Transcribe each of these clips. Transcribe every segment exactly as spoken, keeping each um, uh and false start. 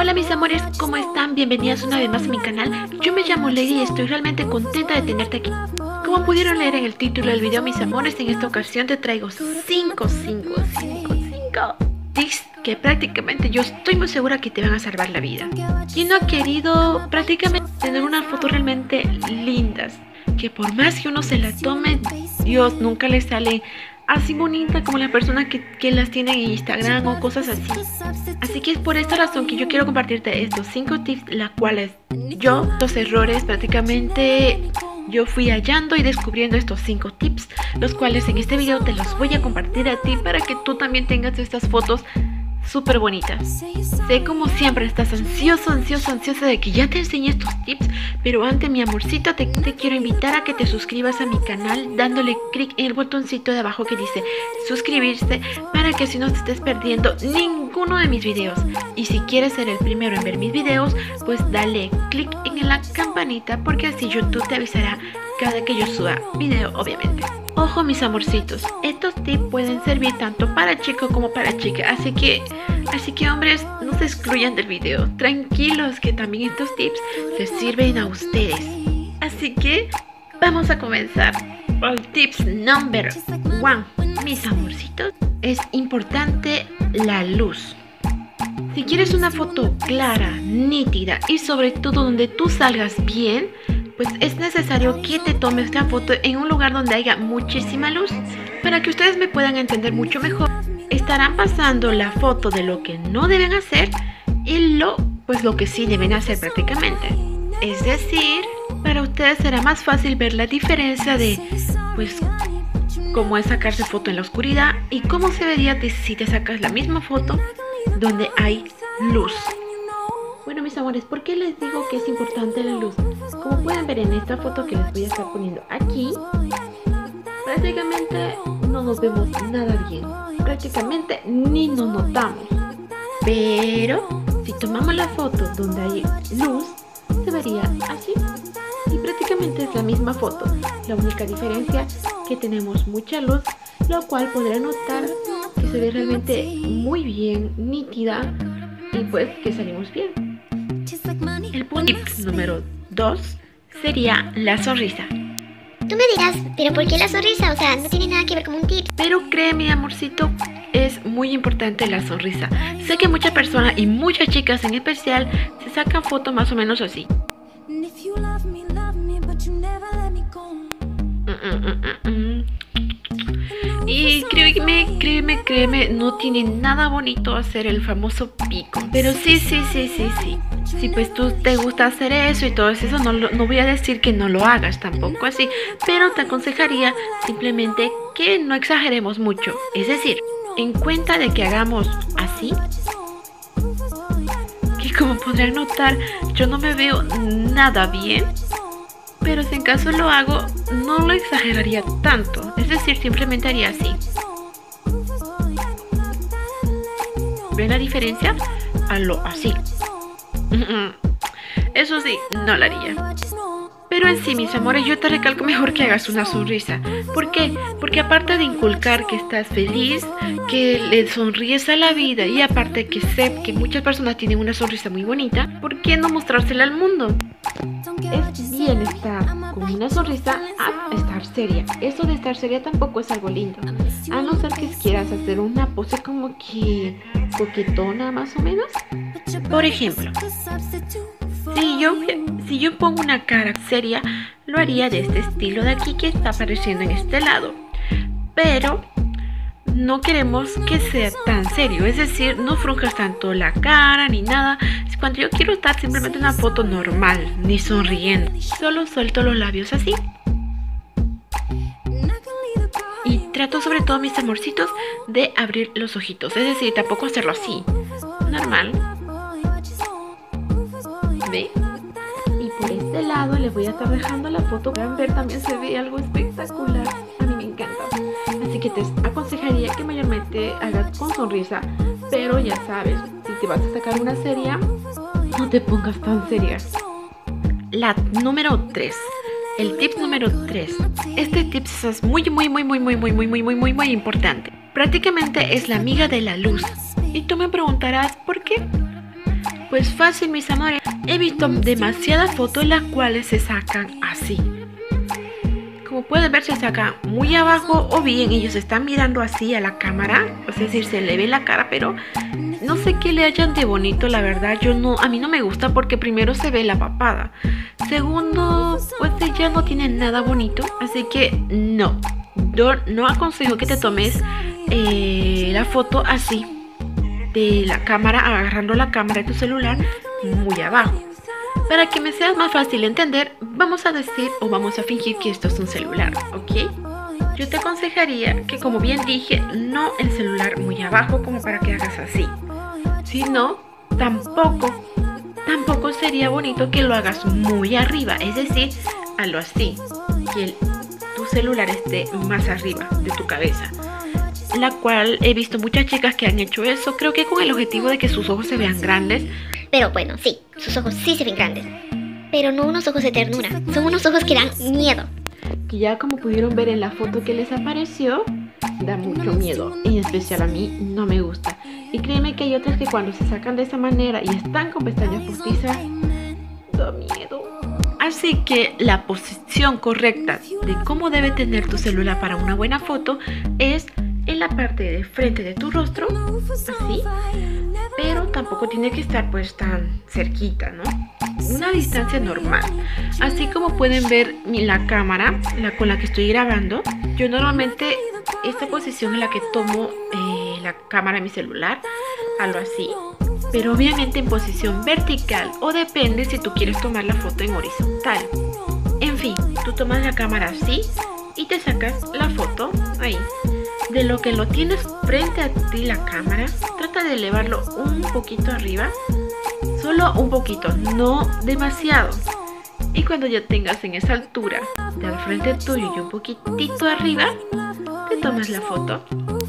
Hola mis amores, ¿cómo están? Bienvenidas una vez más a mi canal. Yo me llamo Lady y estoy realmente contenta de tenerte aquí. Como pudieron leer en el título del video, mis amores, en esta ocasión te traigo cinco, cinco, cinco, cinco tips que prácticamente yo estoy muy segura que te van a salvar la vida. ¿Quién no ha querido prácticamente tener unas fotos realmente lindas? Que por más que uno se la tome, Dios, nunca le sale así bonita como la persona que, que las tiene en Instagram o cosas así. Así que es por esta razón que yo quiero compartirte estos cinco tips, las cuales yo, los errores prácticamente yo fui hallando y descubriendo estos cinco tips, los cuales en este video te los voy a compartir a ti para que tú también tengas estas fotos súper bonitas. Sé como siempre estás ansioso, ansioso, ansiosa de que ya te enseñe estos tips, pero antes, mi amorcito, te, te quiero invitar a que te suscribas a mi canal dándole clic en el botoncito de abajo que dice suscribirse, para que así no te estés perdiendo ninguno de mis videos. Y si quieres ser el primero en ver mis videos, pues dale clic en la campanita, porque así YouTube te avisará cada que yo suba video, obviamente. Ojo mis amorcitos, estos tips pueden servir tanto para chico como para chica, así que, así que hombres, no se excluyan del video. Tranquilos que también estos tips les sirven a ustedes. Así que vamos a comenzar. El tips number one, mis amorcitos, es importante la luz. Si quieres una foto clara, nítida y sobre todo donde tú salgas bien, pues es necesario que te tomes esta foto en un lugar donde haya muchísima luz. Para que ustedes me puedan entender mucho mejor, estarán pasando la foto de lo que no deben hacer y lo, pues lo que sí deben hacer prácticamente. Es decir, para ustedes será más fácil ver la diferencia de, pues, cómo es sacarse foto en la oscuridad y cómo se vería de si te sacas la misma foto donde hay luz. Bueno mis amores, ¿por qué les digo que es importante la luz? Como pueden ver en esta foto que les voy a estar poniendo aquí, prácticamente no nos vemos nada bien, prácticamente ni nos notamos. Pero si tomamos la foto donde hay luz, se vería así. Y prácticamente es la misma foto, la única diferencia que tenemos mucha luz, lo cual podrán notar que se ve realmente muy bien, nítida, y pues que salimos bien. El punto número dos sería la sonrisa. Tú me dirás, ¿pero por qué la sonrisa? O sea, no tiene nada que ver con un tip. Pero créeme, amorcito, es muy importante la sonrisa. Sé que muchas personas y muchas chicas en especial se sacan fotos más o menos así. Mm, mm, mm, mm. Y créeme, créeme, créeme, no tiene nada bonito hacer el famoso pico. Pero sí, sí, sí, sí, sí. Si pues tú te gusta hacer eso y todo eso, no, no voy a decir que no lo hagas tampoco así, pero te aconsejaría simplemente que no exageremos mucho. Es decir, en cuenta de que hagamos así, que como podrán notar, yo no me veo nada bien, pero si en caso lo hago, no lo exageraría tanto. Es decir, simplemente haría así. ¿Ven la diferencia? A lo así. Eso sí, no lo haría. Pero en sí, mis amores, yo te recalco mejor que hagas una sonrisa. ¿Por qué? Porque aparte de inculcar que estás feliz, que le sonríes a la vida, y aparte que sé que muchas personas tienen una sonrisa muy bonita, ¿por qué no mostrársela al mundo? Es bien estar con una sonrisa a estar seria. Eso de estar seria tampoco es algo lindo. A no ser que quieras hacer una pose como que coquetona más o menos. Por ejemplo, si yo, si yo pongo una cara seria, lo haría de este estilo de aquí que está apareciendo en este lado. Pero no queremos que sea tan serio, es decir, no frunjas tanto la cara ni nada. Cuando yo quiero estar simplemente en una foto normal, ni sonriendo, solo suelto los labios así. Y trato sobre todo, mis amorcitos, de abrir los ojitos, es decir, tampoco hacerlo así, normal. ¿Ve? Y por este lado les voy a estar dejando la foto. Pueden ver, también se ve algo espectacular. A mí me encanta. Así que te aconsejaría que mayormente hagas con sonrisa. Pero ya sabes, si te vas a sacar una seria, no te pongas tan seria. La número tres. El tip número tres. Este tip es muy, muy, muy, muy, muy, muy, muy, muy, muy, muy, muy importante. Prácticamente es la amiga de la luz. Y tú me preguntarás, ¿por qué? Pues fácil, mis amores. He visto demasiadas fotos las cuales se sacan así. Como pueden ver, se sacan muy abajo o bien ellos están mirando así a la cámara. Es decir, se le ve la cara, pero no sé qué le hayan de bonito, la verdad. Yo no, a mí no me gusta porque primero se ve la papada. Segundo, pues ella no tiene nada bonito. Así que no. Yo no aconsejo que te tomes eh, la foto así. De la cámara, agarrando la cámara de tu celular muy abajo. Para que me sea más fácil entender, vamos a decir o vamos a fingir que esto es un celular, ¿ok? Yo te aconsejaría que, como bien dije, no el celular muy abajo como para que hagas así. Si no, tampoco, tampoco sería bonito que lo hagas muy arriba, es decir, hazlo así, que el, tu celular esté más arriba de tu cabeza. La cual he visto muchas chicas que han hecho eso, creo que con el objetivo de que sus ojos se vean grandes. Pero bueno, sí, sus ojos sí se ven grandes, pero no unos ojos de ternura, son unos ojos que dan miedo. Que ya como pudieron ver en la foto que les apareció, da mucho miedo, en especial a mí no me gusta. Y créeme que hay otras que cuando se sacan de esa manera y están con pestañas postizas, da miedo. Así que la posición correcta de cómo debe tener tu celular para una buena foto es en la parte de frente de tu rostro, así, pero tampoco tiene que estar pues tan cerquita, ¿no? Una distancia normal. Así como pueden ver la cámara la con la que estoy grabando, yo normalmente esta posición en la que tomo eh, la cámara de mi celular, hago así, pero obviamente en posición vertical, o depende si tú quieres tomar la foto en horizontal. En fin, tú tomas la cámara así y te sacas la foto ahí. De lo que lo tienes frente a ti la cámara, trata de elevarlo un poquito arriba, solo un poquito, no demasiado. Y cuando ya tengas en esa altura de al frente tuyo y un poquitito arriba, te tomas la foto.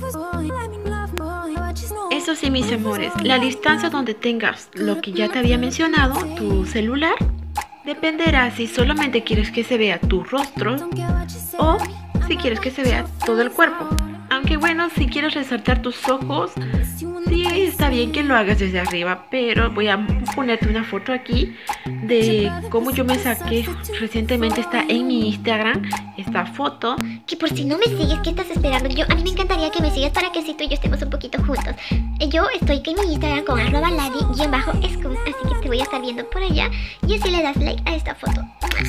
Eso sí, mis amores, la distancia donde tengas lo que ya te había mencionado, tu celular, dependerá si solamente quieres que se vea tu rostro o si quieres que se vea todo el cuerpo. Aunque bueno, si quieres resaltar tus ojos, sí está bien que lo hagas desde arriba, pero voy a ponerte una foto aquí de cómo yo me saqué recientemente. Está en mi Instagram, esta foto. Que por si no me sigues, ¿qué estás esperando? Yo, a mí me encantaría que me sigas para que así tú y yo estemos un poquito juntos. Yo estoy en mi Instagram con arroba ladi-scoops, así que te voy a estar viendo por allá y así le das like a esta foto.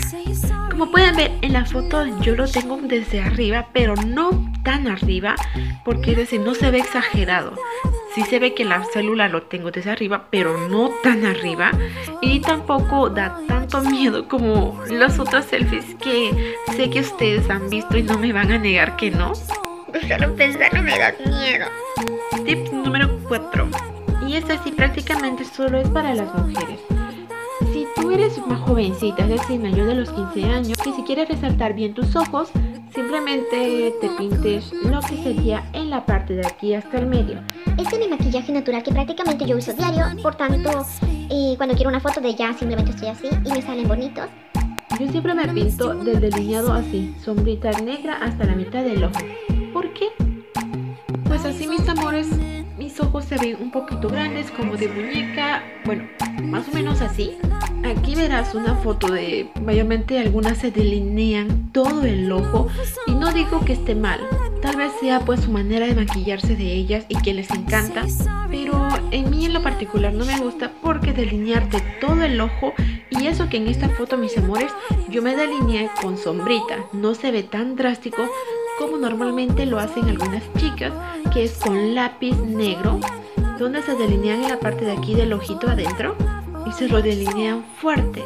Como pueden ver en la foto, yo lo tengo desde arriba, pero no tan arriba, porque es decir, no se ve exagerado. Sí se ve que la celular lo tengo desde arriba, pero no tan arriba, y tampoco da tanto miedo como las otras selfies que sé que ustedes han visto y no me van a negar que no. Solo pensarlo me da miedo. Tip número cuatro, y este sí prácticamente solo es para las mujeres. Si tú eres más jovencita, es decir, mayor de los quince años, y si quieres resaltar bien tus ojos, simplemente te pintes lo que sería en la parte de aquí hasta el medio. Este es mi maquillaje natural que prácticamente yo uso diario, por tanto, eh, cuando quiero una foto de ella, simplemente estoy así y me salen bonitos. Yo siempre me pinto del delineado así, sombrita negra hasta la mitad del ojo. ¿Por qué? Pues así, mis amores, mis ojos se ven un poquito grandes, como de muñeca, bueno, más o menos así. Aquí verás una foto de, mayormente algunas se delinean todo el ojo, y no digo que esté mal, tal vez sea pues su manera de maquillarse de ellas y que les encanta, pero en mí en lo particular no me gusta porque delinearte todo el ojo, y eso que en esta foto, mis amores, yo me delineé con sombrita, no se ve tan drástico como normalmente lo hacen algunas chicas, que es con lápiz negro, donde se delinean en la parte de aquí del ojito adentro y se lo delinean fuerte.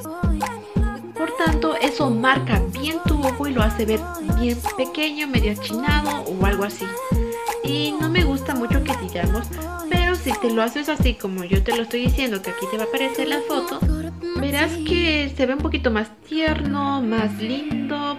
Por tanto, eso marca bien tu ojo y lo hace ver bien pequeño, medio achinado o algo así. Y no me gusta mucho que digamos, pero si te lo haces así como yo te lo estoy diciendo, que aquí te va a aparecer la foto, verás que se ve un poquito más tierno, más lindo.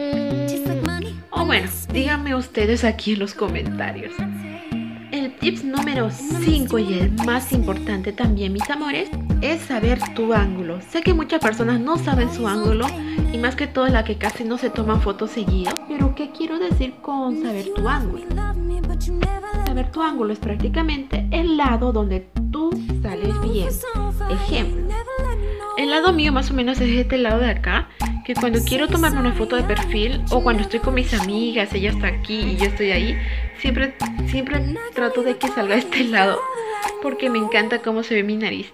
O bueno, díganme ustedes aquí en los comentarios. El tip número cinco y el más importante también, mis amores, es saber tu ángulo. Sé que muchas personas no saben su ángulo, y más que todo la que casi no se toman fotos seguido. Pero ¿qué quiero decir con saber tu ángulo? Saber tu ángulo es prácticamente el lado donde tu tú sales bien. Ejemplo, el lado mío más o menos es este lado de acá, que cuando quiero tomarme una foto de perfil o cuando estoy con mis amigas, ella está aquí y yo estoy ahí, siempre, siempre trato de que salga este lado porque me encanta cómo se ve mi nariz.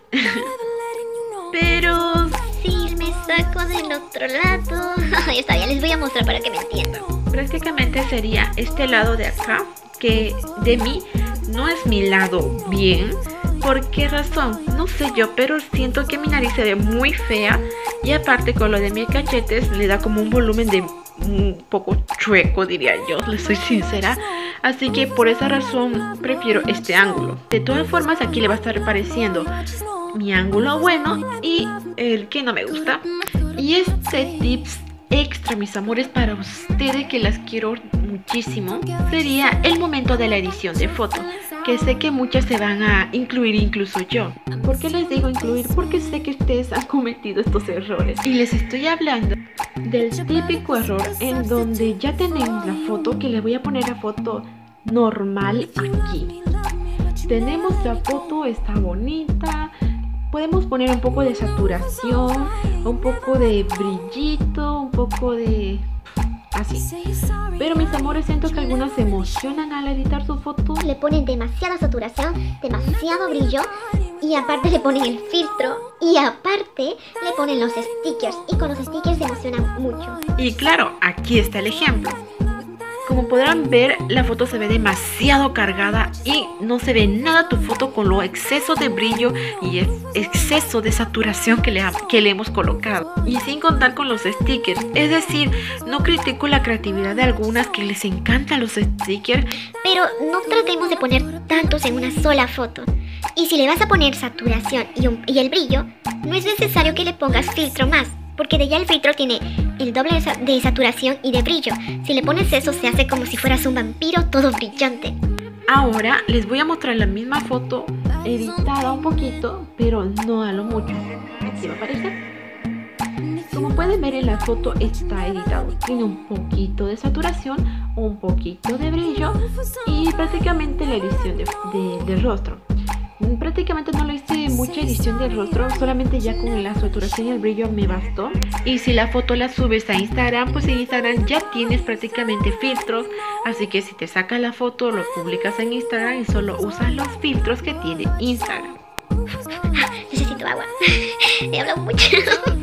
Pero si me saco del otro lado... Está bien, les voy a mostrar para que me entiendan. Prácticamente sería este lado de acá, que de mí no es mi lado bien. ¿Por qué razón? No sé yo, pero siento que mi nariz se ve muy fea. Y aparte con lo de mis cachetes le da como un volumen de un poco chueco, diría yo, les soy sincera. Así que por esa razón prefiero este ángulo. De todas formas aquí le va a estar apareciendo mi ángulo bueno y el que no me gusta. Y este tips extra, mis amores, para ustedes que las quiero muchísimo, sería el momento de la edición de foto, que sé que muchas se van a incluir, incluso yo. ¿Por qué les digo incluir? Porque sé que ustedes han cometido estos errores y les estoy hablando del típico error en donde ya tenemos la foto, que le voy a poner la foto normal aquí. Tenemos la foto, está bonita. Podemos poner un poco de saturación, un poco de brillito, un poco de... así. Pero mis amores, siento que algunas se emocionan al editar su foto. Le ponen demasiada saturación, demasiado brillo, y aparte le ponen el filtro, y aparte le ponen los stickers, y con los stickers se emocionan mucho. Y claro, aquí está el ejemplo. Como podrán ver, la foto se ve demasiado cargada y no se ve nada tu foto con lo exceso de brillo y el exceso de saturación que le, ha, que le hemos colocado. Y sin contar con los stickers. Es decir, no critico la creatividad de algunas que les encantan los stickers, pero no tratemos de poner tantos en una sola foto. Y si le vas a poner saturación y, un, y el brillo, no es necesario que le pongas filtro más, porque de ya el filtro tiene el doble de, sa de saturación y de brillo. Si le pones eso, se hace como si fueras un vampiro todo brillante. Ahora les voy a mostrar la misma foto editada un poquito, pero no a lo mucho. Aquí va a aparecer. Como pueden ver, en la foto está editado. Tiene un poquito de saturación, un poquito de brillo y prácticamente la edición de, de, de rostro. Prácticamente no le hice mucha edición del rostro, solamente ya con la saturación y el brillo me bastó. Y si la foto la subes a Instagram, pues en Instagram ya tienes prácticamente filtros, así que si te sacas la foto, lo publicas en Instagram y solo usas los filtros que tiene Instagram. Necesito agua. He hablado mucho.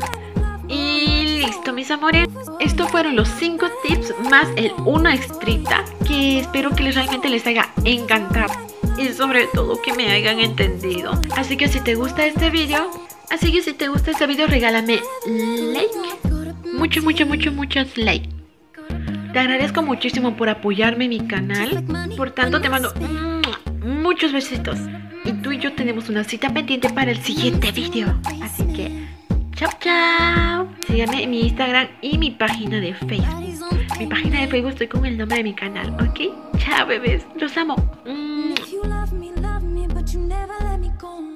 Y listo, mis amores. Estos fueron los cinco tips más el uno extrita, que espero que les, realmente les haya encantado. Y sobre todo que me hayan entendido. Así que si te gusta este video, así que si te gusta este video, regálame like. Mucho, mucho, mucho, muchos like. Te agradezco muchísimo por apoyarme en mi canal. Por tanto, te mando muchos besitos. Y tú y yo tenemos una cita pendiente para el siguiente video. Así que, chao, chao. Síganme en mi Instagram y mi página de Facebook. Mi página de Facebook estoy con el nombre de mi canal, ¿ok? Chao, bebés. Los amo. You love me, love me, but you never let me go.